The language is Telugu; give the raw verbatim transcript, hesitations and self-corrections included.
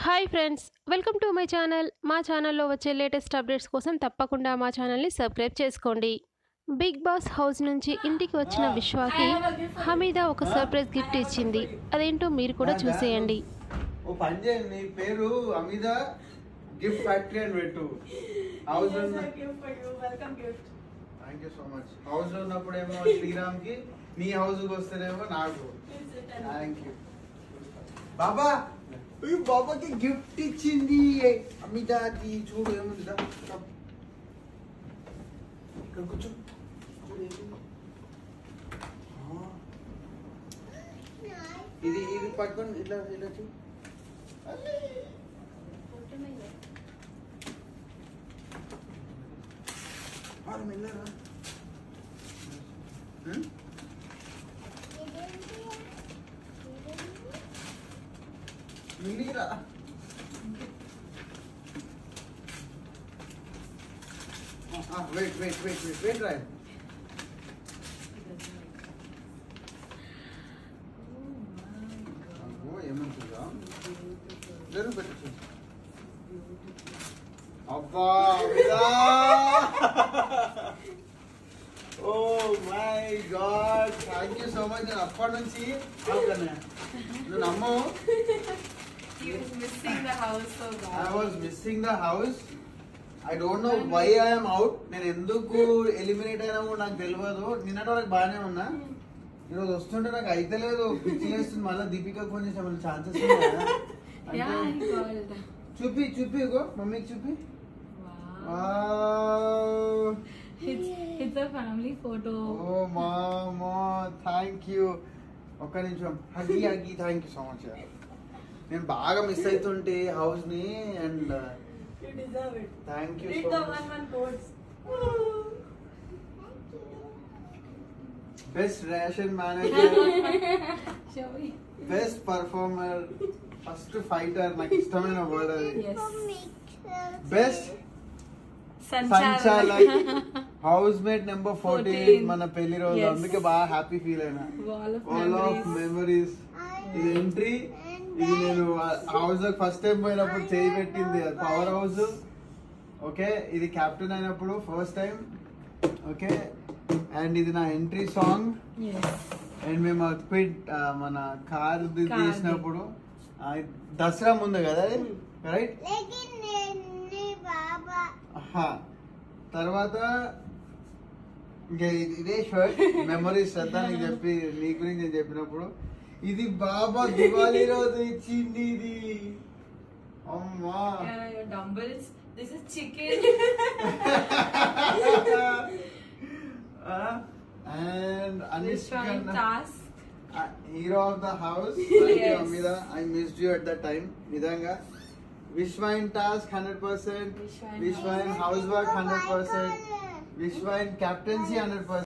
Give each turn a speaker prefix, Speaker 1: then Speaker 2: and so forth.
Speaker 1: Hi friends, welcome to my channel. మా ఛానల్లో వచ్చే లేటెస్ట్ అప్డేట్స్ కోసం తప్పకుండా మా ఛానల్ని సబ్స్క్రైబ్ చేసుకోండి. బిగ్ బాస్ హౌస్ నుంచి ఇంటికి వచ్చిన విశ్వాకి హమీద ఒక సర్ప్రైజ్ గిఫ్ట్ ఇచ్చింది. అదేంటో మీరు కూడా చూసేయండి.
Speaker 2: ఓ పని చేయండి, నీ పేరు హమీద గిఫ్ట్ ఫ్యాక్టరీ అని పెట్టు. House
Speaker 3: welcome gift.
Speaker 2: Thank you so much. House లో ఉన్నప్పుడేమో శ్రీరామ్ కి, నీ హౌస్ కి వస్తేనేమో నాకు. థ్యాంక్ యూ బాబా. ఈ బాబాకి గిఫ్ట్ ఇచ్చింది అమితాది. చూడు ఏముంది, ఇక్కడ కూర్చో. ఇది ఇది పట్టుకొని ఇట్లా ఇట్లా చూ. మెల్లరా మిలిరా. Wait wait wait wait wait రా. ఏమంటుందా జరుగు పెట్టచ్చు. అబ్బా oh my God, thank you so much. నేను అప్పటి నుంచి నువ్వు నమ్మవు, I was missing the house. I don't know why I am out. నేను ఎందుకు ఎలిమినేట్ అయినా కూడా నాకు తెలియదు. నిన్నటి వరకు బాగానే ఉన్నా, ఈరోజు వస్తుంటే నాకు అయితే లేదు, పిచ్చి లేస్తుంది. మళ్ళీ దీపిక ఫోన్ చేసా, మళ్ళీ ఛాన్సెస్ చూపి చూపి ఇగో మమ్మీకి చూపి.
Speaker 3: It's a family photo.
Speaker 2: Oh mama, thank you. ఒక్క నిమిషం, హగి హగి. Thank you so much. నేను బాగా మిస్ అవుతుంటే హౌస్ ని, and thank you so much. Best ration manager, best performer, first fighter, నాకు ఇష్టమైన వర్డ్ అది. బెస్ట్ సంచాలక్, హౌస్ మేట్ నెంబర్ ఫోర్టీన్, మన పెళ్లి రోజు. అందుకే బాగా హ్యాపీ ఫీల్ అయినా. All of memories. ఇది ఎంట్రీ. ఇది నేను హౌస్ ఫస్ట్ టైం పోయినప్పుడు చేయి పెట్టింది పవర్ హౌస్. ఓకే, ఇది కెప్టెన్ అయినప్పుడు ఫస్ట్ టైం. ఓకే, అండ్ ఇది నా ఎంట్రీ సాంగ్. అండ్ మేము క్విట్ మన కార్ తీసినప్పుడు దసరా ముందు కదా, రైట్? తర్వాత ఇంకా ఇదే షర్ట్ మెమరీస్ శ్రద్ధ నీకు చెప్పి, నీ గురించి నేను చెప్పినప్పుడు. ఇది బాబా దివాళీ రోజు ఇచ్చింది. ఇది అమ్మా
Speaker 3: dumbbells. This is chicken.
Speaker 2: And Anushka
Speaker 3: task,
Speaker 2: hero of the house. మీద I missed you at the time. నిజంగా విశ్వైన్ టాస్క్ హండ్రెడ్ పర్సెంట్, విశ్వైన్ హౌస్ వర్క్ హండ్రెడ్ పర్సెంట్, విశ్వైన్ కెప్టెన్సీ హండ్రెడ్ పర్సెంట్.